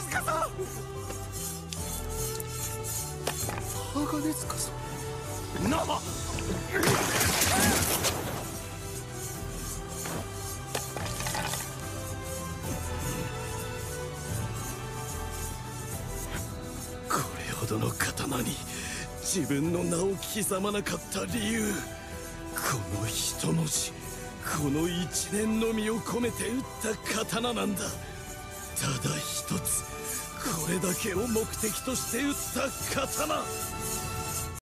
塚さん。鋼塚さん。なあ。これほどの刀に自分の名を刻まなかった理由、この一文字、この一念のみを込めて打った刀なんだ。ただ一つ、これだけを目的として打った刀。